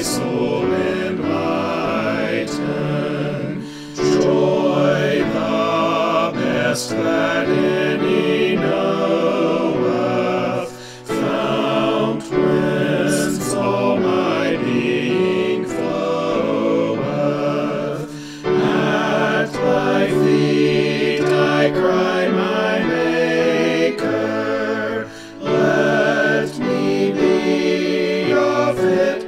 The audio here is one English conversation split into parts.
soul enlighten. Joy the best that any knoweth, fount whence all my being floweth. At thy feet I cry, my Maker, let me be a fit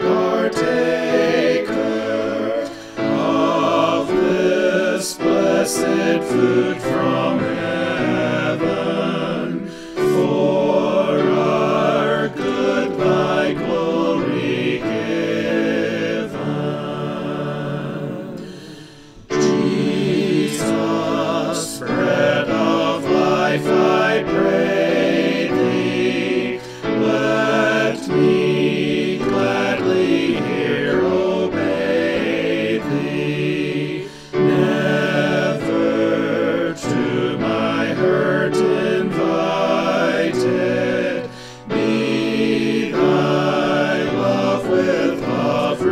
partaker of this blessed food from heaven. For our good thy glory given. Jesus, bread of life, I pray thee, let me gladly here obey thee. Never to my hurt invited, be thy love with love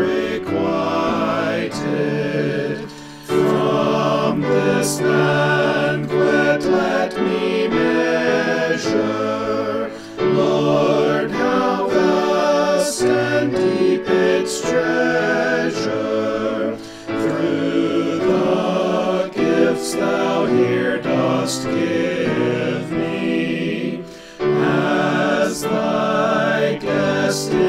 requited. From this banquet let me measure, Lord, how vast and deep its treasure. Through the gifts thou here dost give me, as thy guest